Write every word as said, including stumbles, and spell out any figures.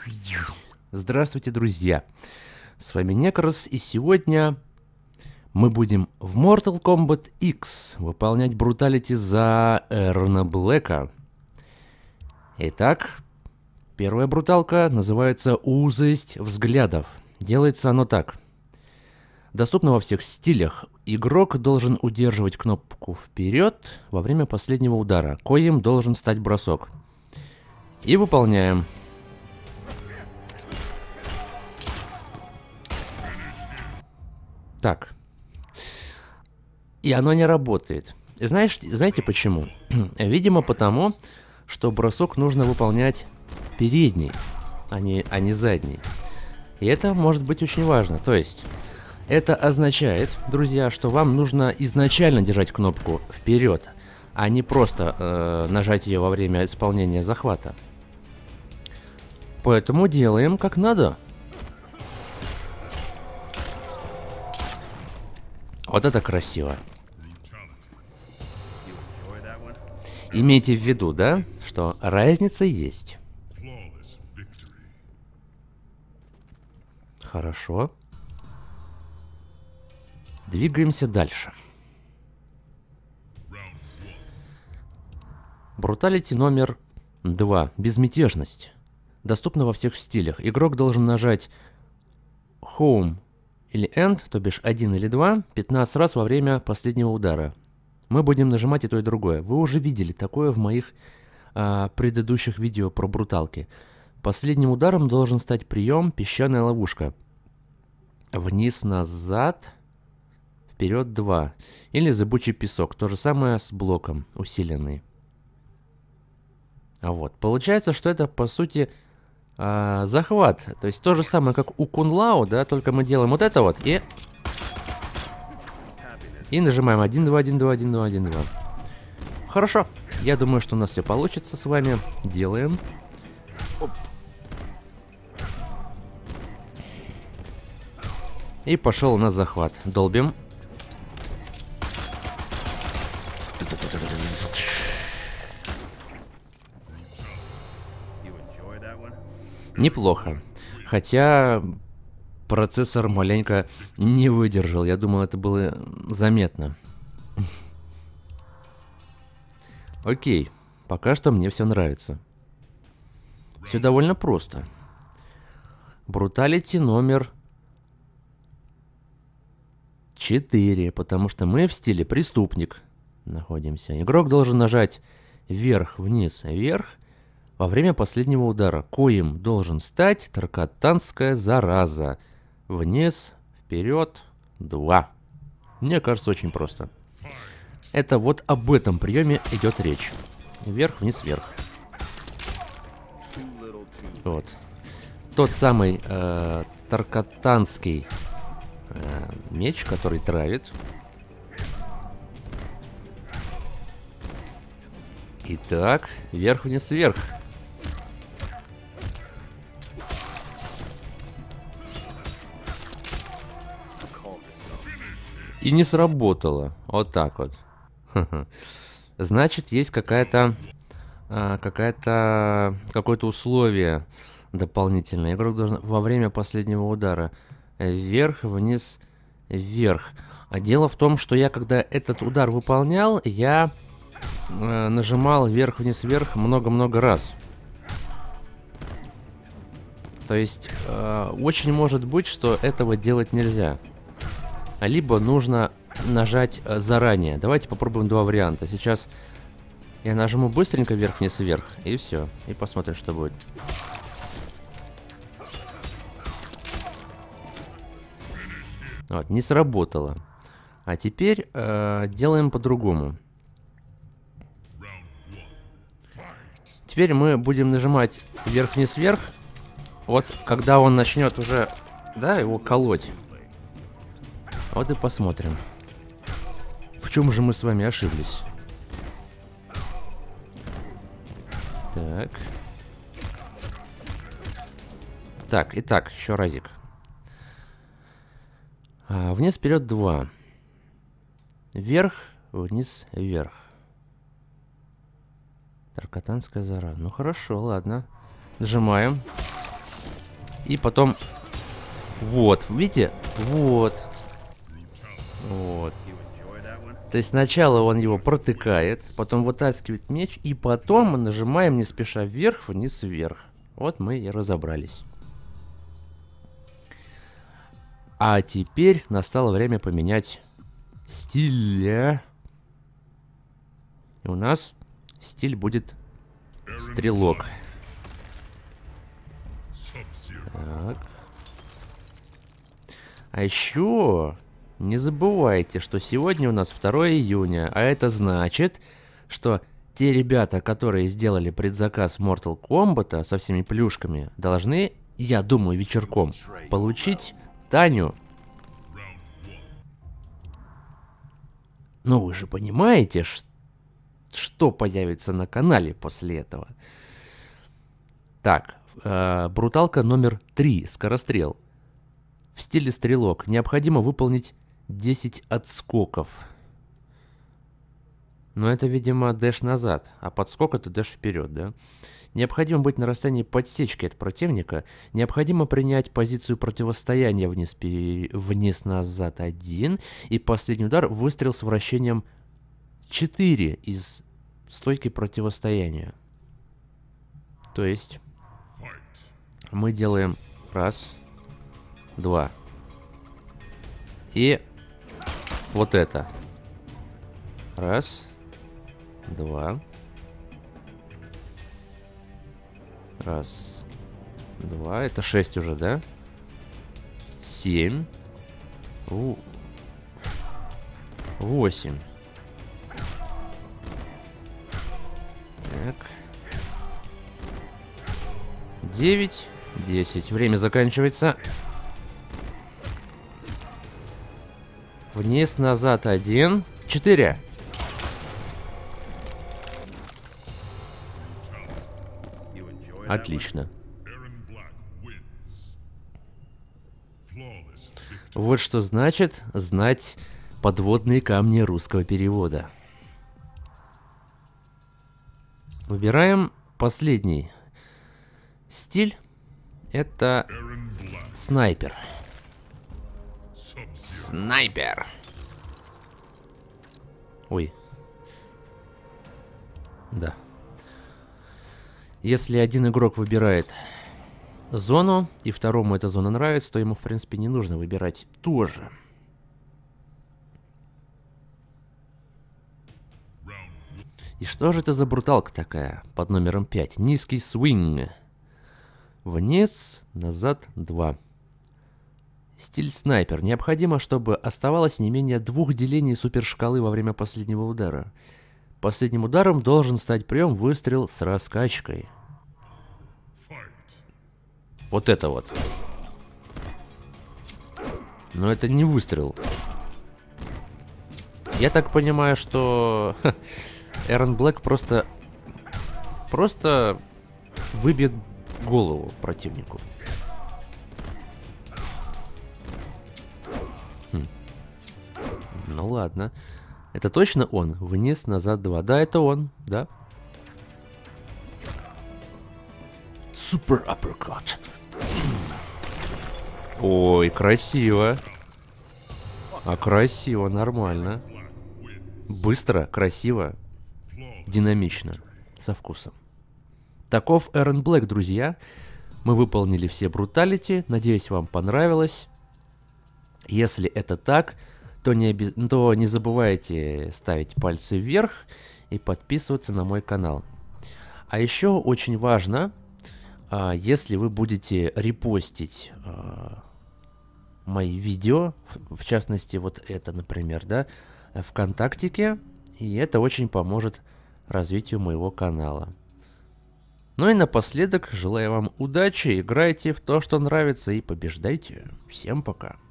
Здравствуйте, друзья! С вами Некрос, и сегодня мы будем в Mortal Kombat X выполнять бруталити за Эрона Блэка. Итак, первая бруталка называется «Узость взглядов». Делается оно так. Доступно во всех стилях. Игрок должен удерживать кнопку «Вперед» во время последнего удара, коим должен стать бросок. И выполняем. Так. И оно не работает. Знаешь, знаете почему? Видимо, потому, что бросок нужно выполнять передний, а не, а не задний. И это может быть очень важно. То есть, это означает, друзья, что вам нужно изначально держать кнопку вперед, а не просто э, нажать ее во время исполнения захвата. Поэтому делаем как надо. Вот это красиво. Имейте в виду, да, что разница есть. Хорошо. Двигаемся дальше. Бруталити номер два. Безмятежность. Доступна во всех стилях. Игрок должен нажать Home или End, то бишь один или два, пятнадцать раз во время последнего удара. Мы будем нажимать и то, и другое. Вы уже видели такое в моих а, предыдущих видео про бруталки. Последним ударом должен стать прием «Песчаная ловушка». Вниз-назад, вперед два. Или «Зыбучий песок». То же самое с блоком, усиленный. А вот, получается, что это, по сути, а, захват. То есть то же самое, как у Кунлау, да, только мы делаем вот это вот и... И нажимаем один, два, один, два, один, два, один, два. Хорошо. Я думаю, что у нас все получится с вами. Делаем. Оп. И пошел у нас захват. Долбим. Неплохо. Хотя процессор маленько не выдержал. Я думал, это было заметно. Окей. Пока что мне все нравится. Все довольно просто. Бруталити номер четыре. Потому что мы в стиле преступник находимся. Игрок должен нажать вверх, вниз, вверх во время последнего удара, коим должен стать таркатанская зараза. Вниз, вперед, два. Мне кажется, очень просто. Это вот об этом приеме идет речь. Вверх, вниз, вверх. Вот. Тот самый э, таркатанский э, меч, который травит. Итак, вверх, вниз, вверх. И не сработало. Вот так вот. Значит, есть какая-то а, какая-то какое-то условие дополнительное. Игрок должен во время последнего удара вверх, вниз, вверх. А дело в том, что я, когда этот удар выполнял, я а, нажимал вверх, вниз, вверх много-много раз. То есть а, очень может быть, что этого делать нельзя. Либо нужно нажать заранее. Давайте попробуем два варианта. Сейчас я нажму быстренько вверх, вниз, вверх. И все. И посмотрим, что будет. Вот, не сработало. А теперь э, делаем по-другому. Теперь мы будем нажимать вверх, вниз, вверх. Вот когда он начнет уже, да, его колоть. Вот и посмотрим, в чем же мы с вами ошиблись. Так. Так, итак, еще разик. А, вниз, вперед, два. Вверх, вниз, вверх. Таркатанская зараза. Ну хорошо, ладно. Нажимаем. И потом... Вот, видите? Вот. Вот. То есть сначала он его протыкает, потом вытаскивает меч, и потом мы нажимаем не спеша вверх, вниз, вверх. Вот мы и разобрались. А теперь настало время поменять стиль. И у нас стиль будет стрелок. Так. А еще не забывайте, что сегодня у нас второе июня, а это значит, что те ребята, которые сделали предзаказ Mortal Kombat со всеми плюшками, должны, я думаю, вечерком получить Таню. Ну вы же понимаете, что появится на канале после этого. Так, э, бруталка номер три, скорострел. В стиле стрелок необходимо выполнить десять отскоков. Но это, видимо, дэш назад, а подскок это дэш вперед, да? Необходимо быть на расстоянии подсечки от противника. Необходимо принять позицию противостояния вниз, вниз-назад один. И последний удар — выстрел с вращением четыре из стойки противостояния. То есть мы делаем раз, два. И вот это. Раз, два. Раз, два. Это шесть уже, да? Семь. У. Восемь. Так. Девять. Десять. Время заканчивается. Вниз, назад один. Четыре. Отлично. Вот что значит знать подводные камни русского перевода. Выбираем последний стиль. Это снайпер. Снайпер. Ой. Да. Если один игрок выбирает зону, и второму эта зона нравится, то ему, в принципе, не нужно выбирать тоже. И что же это за бруталка такая под номером пять? Низкий свинг. Вниз, назад, два. Стиль снайпер. Необходимо, чтобы оставалось не менее двух делений супершкалы во время последнего удара. Последним ударом должен стать прием выстрел с раскачкой. Вот это вот. Но это не выстрел. Я так понимаю, что Эрон Блэк просто... Просто выбьет голову противнику. Хм. Ну ладно. Это точно он? Вниз, назад, два. Да, это он, да. Супер апперкот. Ой, красиво. А красиво, нормально. Быстро, красиво, динамично, со вкусом. Таков Эрон Блэк, друзья. Мы выполнили все бруталити. Надеюсь, вам понравилось. Если это так, то не, оби... то не забывайте ставить пальцы вверх и подписываться на мой канал. А еще очень важно, если вы будете репостить мои видео, в частности, вот это, например, да, ВКонтактике, и это очень поможет развитию моего канала. Ну и напоследок желаю вам удачи, играйте в то, что нравится, и побеждайте. Всем пока.